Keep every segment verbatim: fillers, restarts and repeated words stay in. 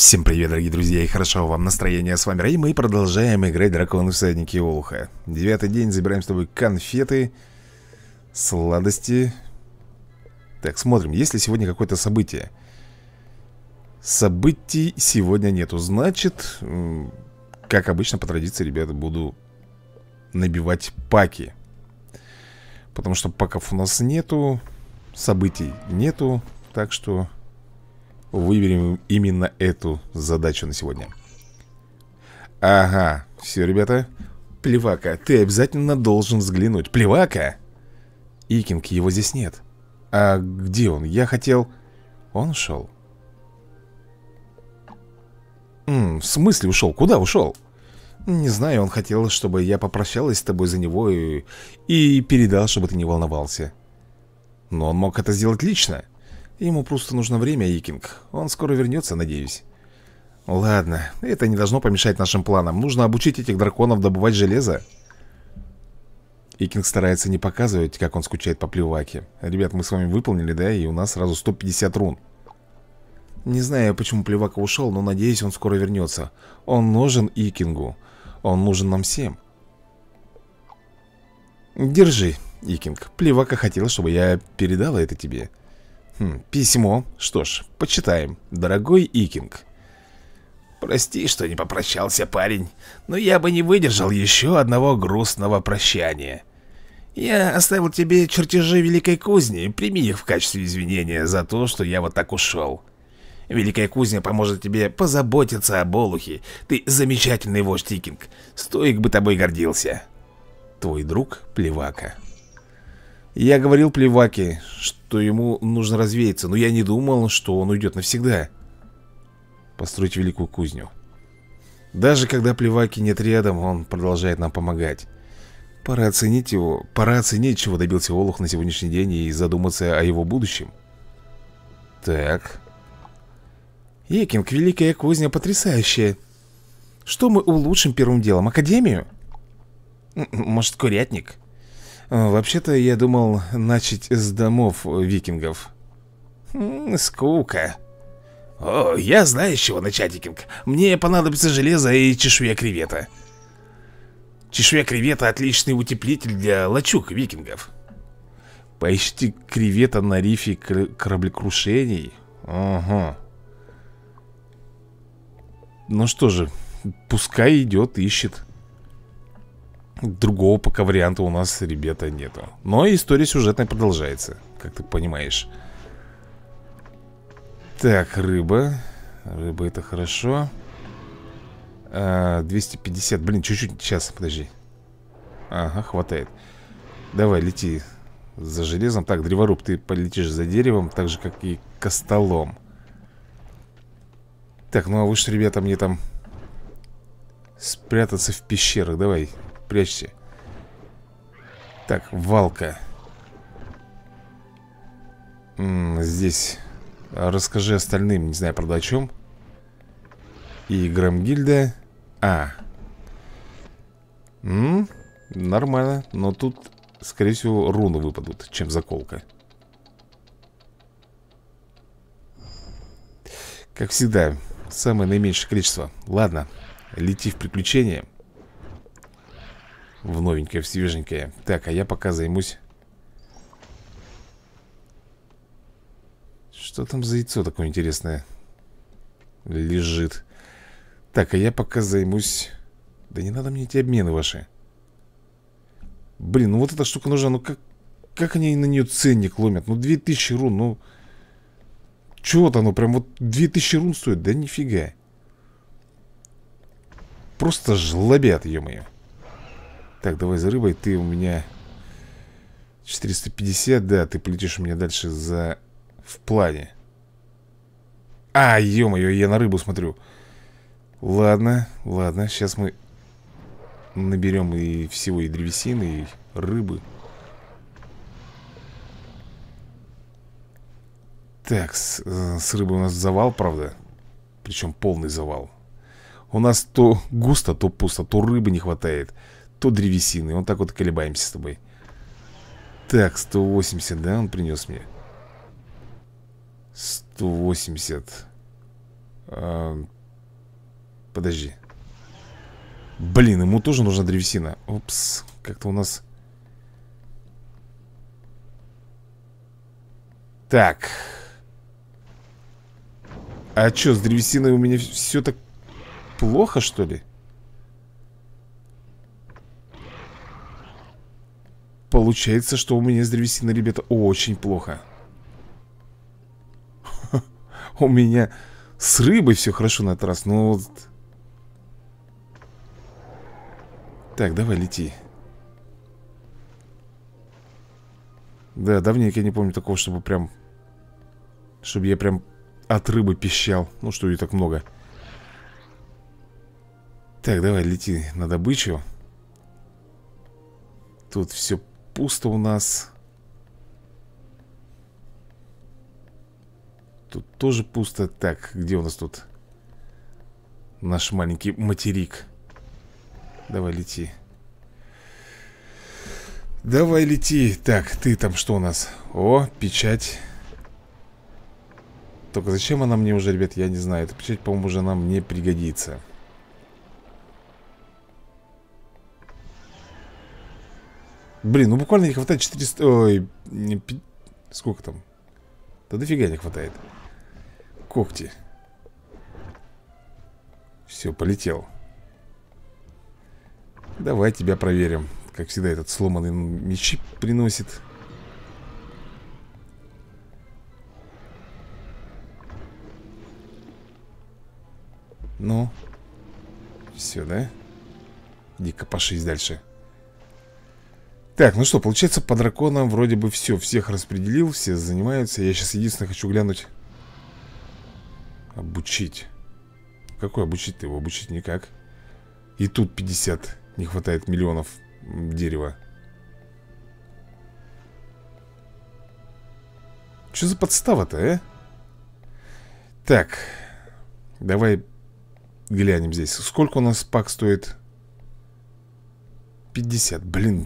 Всем привет, дорогие друзья, и хорошо вам настроение. С вами Рэй, мы продолжаем играть Драконы Всадники Олуха. Девятый день, забираем с тобой конфеты, сладости. Так, смотрим, есть ли сегодня какое-то событие. Событий сегодня нету. Значит, как обычно, по традиции, ребята, буду набивать паки. Потому что паков у нас нету, событий нету, так что выберем именно эту задачу на сегодня. Ага, все, ребята. Плевака, ты обязательно должен взглянуть. Плевака? Икинг, его здесь нет. А где он? Я хотел... Он ушел. М, в смысле ушел? Куда ушел? Не знаю, он хотел, чтобы я попрощалась с тобой за него и, и передал, чтобы ты не волновался. Но он мог это сделать лично. Ему просто нужно время, Икинг. Он скоро вернется, надеюсь. Ладно, это не должно помешать нашим планам. Нужно обучить этих драконов добывать железо. Икинг старается не показывать, как он скучает по Плеваке. Ребят, мы с вами выполнили, да? И у нас сразу сто пятьдесят рун. Не знаю, почему Плевака ушел, но надеюсь, он скоро вернется. Он нужен Икингу. Он нужен нам всем. Держи, Икинг. Плевака хотел, чтобы я передала это тебе. Хм, письмо. Что ж, почитаем. Дорогой Икинг. Прости, что не попрощался, парень, но я бы не выдержал еще одного грустного прощания. Я оставил тебе чертежи Великой Кузни. Прими их в качестве извинения за то, что я вот так ушел. Великая Кузня поможет тебе позаботиться об Олухе. Ты замечательный вождь, Икинг. Стоик бы тобой гордился. Твой друг Плевака. Я говорил Плеваке, что ему нужно развеяться, но я не думал, что он уйдет навсегда. Построить великую кузню. Даже когда Плеваки нет рядом, он продолжает нам помогать. Пора оценить его, пора оценить, чего добился Олух на сегодняшний день, и задуматься о его будущем. Так. Икинг, великая кузня потрясающая. Что мы улучшим первым делом? Академию? Может, курятник? Вообще-то я думал начать с домов викингов. Скука. О, я знаю, с чего начать, Икинг. Мне понадобится железо и чешуя кревета. Чешуя кревета — отличный утеплитель для лачуг викингов. Поищите кревета на рифе кораблекрушений. Ага. Ну что же, пускай идет, ищет. Другого пока варианта у нас, ребята, нету. Но история сюжетная продолжается, как ты понимаешь. Так, рыба. Рыба, это хорошо. а, двести пятьдесят, блин, чуть-чуть, сейчас, подожди. Ага, хватает. Давай, лети за железом. Так, древоруб, ты полетишь за деревом, так же, как и костолом. Так, ну а вы что, ребята, мне там спрятаться в пещерах, давай. Прячься. Так, валка. М -м, здесь расскажи остальным, не знаю, правда, о чем. И Грамгильда. А. М -м, нормально. Но тут, скорее всего, руны выпадут, чем заколка. Как всегда, самое наименьшее количество. Ладно, лети в приключения. В новенькое, в свеженькое. Так, а я пока займусь. Что там за яйцо такое интересное лежит? Так, а я пока займусь. Да не надо мне эти обмены ваши. Блин, ну вот эта штука нужна. Ну как, как они на нее ценник ломят? Ну две тысячи рун, ну чего-то оно прям вот две тысячи рун стоит. Да нифига. Просто жлобят, ё-моё. Так, давай за рыбой. Ты у меня четыреста пятьдесят, да, ты полетишь у меня дальше за... В плане. А, ё-моё, я на рыбу смотрю. Ладно, ладно, сейчас мы наберем и всего, и древесины, и рыбы. Так, с, с рыбой у нас завал, правда. Причем полный завал. У нас то густо, то пусто, то рыбы не хватает, то древесины. Вот так вот колебаемся с тобой. Так, сто восемьдесят, да, он принес мне. Сто восемьдесят. а, Подожди. Блин, ему тоже нужна древесина. Упс, как-то у нас... Так. А что, с древесиной у меня все так плохо, что ли? Получается, что у меня с древесиной, ребята, очень плохо. У меня с рыбой все хорошо на этот раз, но вот... Так, давай, лети. Да, давненько я не помню такого, чтобы прям... Чтобы я прям от рыбы пищал. Ну, что ее так много. Так, давай, лети на добычу. Тут все пусто у нас. Тут тоже пусто. Так, где у нас тут наш маленький материк? Давай, лети. Давай, лети. Так, ты там что у нас? О, печать. Только зачем она мне уже, ребят, я не знаю. Эта печать, по-моему, уже нам не пригодится. Блин, ну буквально не хватает четыреста... Ой, не... Сколько там? Да дофига не хватает. Когти. Все, полетел. Давай тебя проверим. Как всегда, этот сломанный мечи приносит. Ну. Все, да? Иди копошись дальше. Так, ну что, получается, по драконам вроде бы все. Всех распределил, все занимаются. Я сейчас единственное хочу глянуть. Обучить. Какой обучить-то его? Обучить никак. И тут пятьдесят. Не хватает миллионов дерева. Что за подстава-то, а? Так. Давай глянем здесь. Сколько у нас пак стоит? пятьдесят. Блин.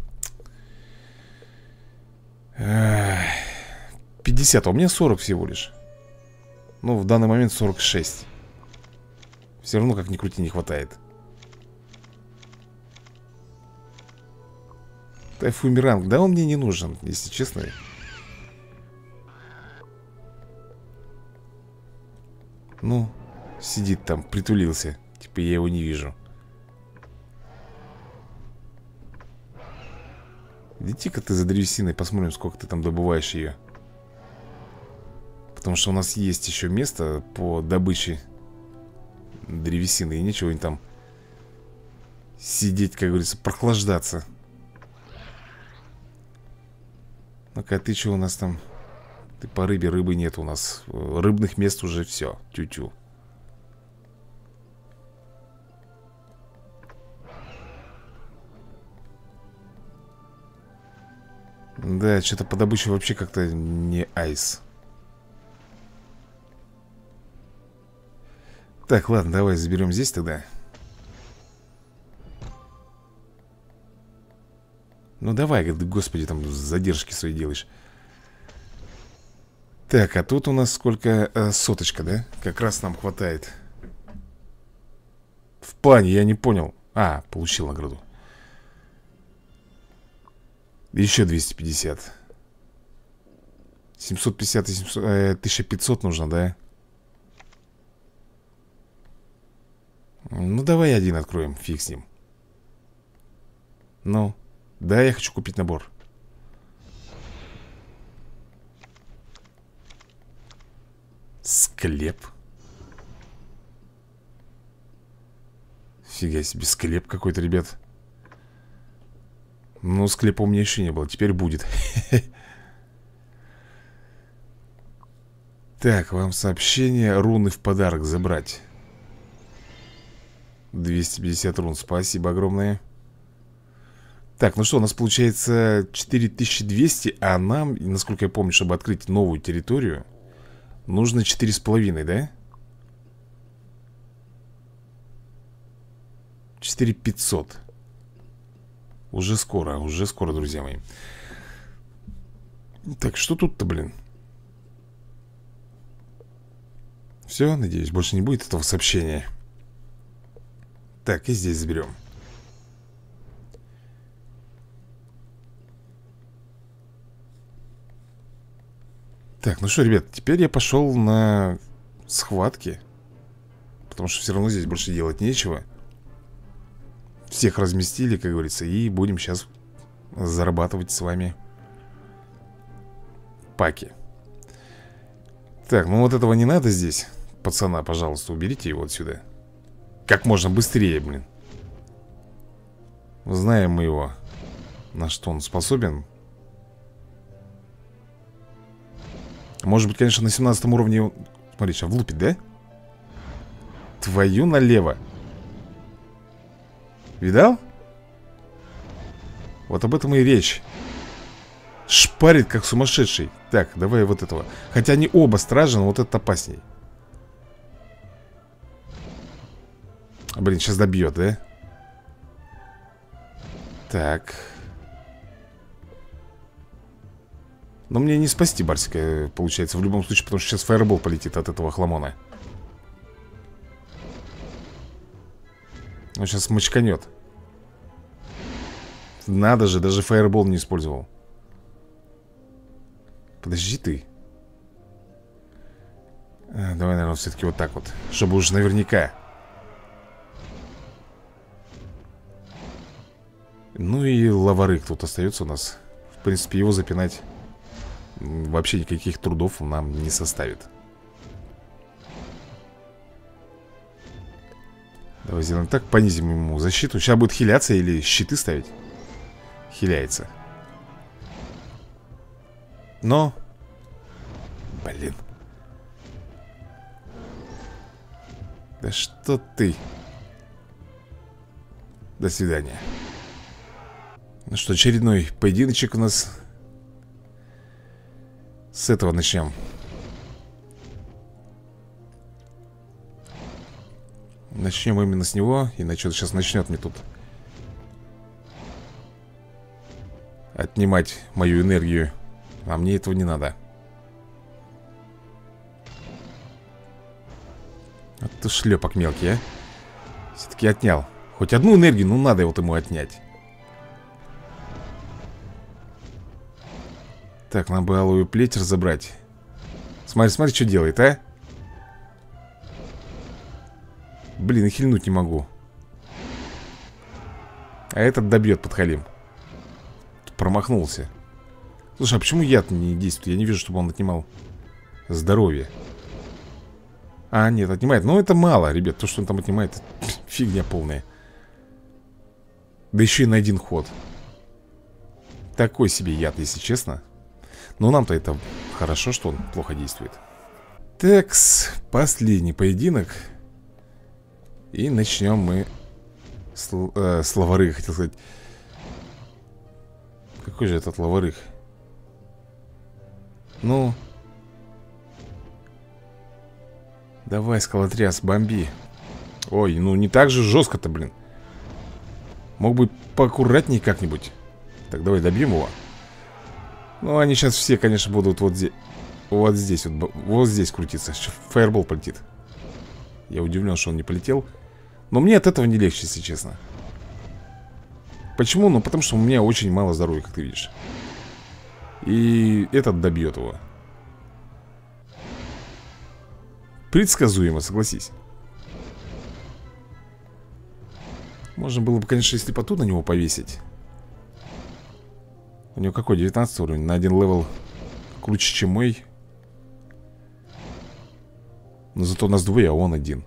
пятьдесят, а у меня сорок всего лишь. Ну, в данный момент сорок шесть. Все равно, как ни крути, не хватает. Тайфумеранг, да он мне не нужен, если честно. Ну, сидит там, притулился. Типа я его не вижу. Иди-ка ты за древесиной, посмотрим, сколько ты там добываешь ее. Потому что у нас есть еще место по добыче древесины. И нечего им там сидеть, как говорится, прохлаждаться. Ну-ка, ты что у нас там? Ты по рыбе, рыбы нет у нас. Рыбных мест уже все, тю-тю. Да, что-то по добыче вообще как-то не айс. Так, ладно, давай заберем здесь тогда. Ну давай, господи, там задержки свои делаешь. Так, а тут у нас сколько? А, соточка, да? Как раз нам хватает. В плане, я не понял. А, получил награду. Еще двести пятьдесят. семьсот пятьдесят и семьсот, э, тысяча пятьсот нужно, да? Ну давай один откроем, фиг с ним. Ну, да, я хочу купить набор. Склеп. Фига себе, склеп какой-то, ребят. Ну, склепа у меня еще не было, теперь будет. Так, вам сообщение. Руны в подарок забрать. двести пятьдесят рун, спасибо огромное. Так, ну что, у нас получается четыре тысячи двести. А нам, насколько я помню, чтобы открыть новую территорию, нужно четыре с половиной, да? четыре тысячи пятьсот. Уже скоро, уже скоро, друзья мои. Так, что тут-то, блин? Все, надеюсь, больше не будет этого сообщения. Так, и здесь заберем. Так, ну что, ребят, теперь я пошел на схватки. Потому что все равно здесь больше делать нечего. Всех разместили, как говорится. И будем сейчас зарабатывать с вами паки. Так, ну вот этого не надо здесь. Пацана, пожалуйста, уберите его отсюда. Как можно быстрее, блин. Знаем мы его, на что он способен. Может быть, конечно, на семнадцатом уровне он... Смотри, сейчас влупит, да? Твою налево. Видал? Вот об этом и речь. Шпарит, как сумасшедший. Так, давай вот этого. Хотя они оба стражи, но вот этот опасней. Блин, сейчас добьет, да? Так. Но мне не спасти Барсика, получается, в любом случае, потому что сейчас фаербол полетит от этого хламона. Он сейчас мочканет. Надо же, даже фаербол не использовал. Подожди ты. а, Давай, наверное, все-таки вот так вот, чтобы уж наверняка. Ну и лаварык тут остается у нас. В принципе, его запинать вообще никаких трудов нам не составит. Давай сделаем так, понизим ему защиту. Сейчас будет хиляться или щиты ставить. Хиляется. Но блин. Да что ты. До свидания. Ну что, очередной поединочек у нас. С этого начнем. Начнем именно с него. Иначе он сейчас начнет мне тут отнимать мою энергию. А мне этого не надо. Вот ты шлепок мелкий, а. Все-таки отнял. Хоть одну энергию, ну надо вот ему отнять. Так, нам бы алую плеть разобрать. Смотри, смотри, что делает, а. Блин, и хильнуть не могу. А этот добьет подхалим. Промахнулся. Слушай, а почему яд не действует? Я не вижу, чтобы он отнимал здоровье. А, нет, отнимает. Но это мало, ребят. То, что он там отнимает, фигня полная. Да еще и на один ход. Такой себе яд, если честно. Но нам-то это хорошо, что он плохо действует. Такс, последний поединок. И начнем мы с, э, с лаварыга, хотел сказать. Какой же этот лаварыг? Ну. Давай, скалотряс, бомби. Ой, ну не так же жестко-то, блин. Мог бы поаккуратнее как-нибудь. Так, давай добьем его. Ну, они сейчас все, конечно, будут вот здесь. Вот здесь вот, вот здесь крутиться. Фаербол полетит. Я удивлен, что он не полетел. Но мне от этого не легче, если честно. Почему? Ну, потому что у меня очень мало здоровья, как ты видишь. И этот добьет его. Предсказуемо, согласись. Можно было бы, конечно, слепоту на него повесить. У него какой? девятнадцатый уровень. На один левел круче, чем мой. Но зато у нас двое, а он один.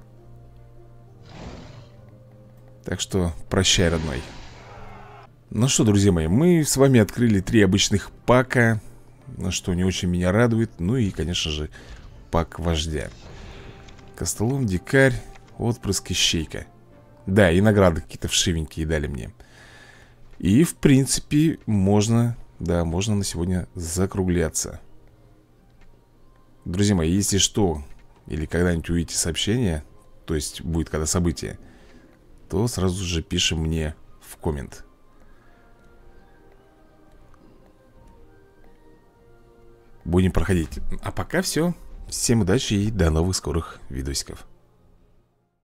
Так что прощай, родной. Ну что, друзья мои, мы с вами открыли три обычных пака. На что не очень меня радует. Ну и, конечно же, пак вождя. Костолом, дикарь, отпрыск, ищейка. Да, и награды какие-то вшивенькие дали мне. И, в принципе, можно, да, можно на сегодня закругляться. Друзья мои, если что, или когда-нибудь увидите сообщение, то есть будет когда событие, то сразу же пишем мне в коммент. Будем проходить. А пока все. Всем удачи и до новых скорых видосиков.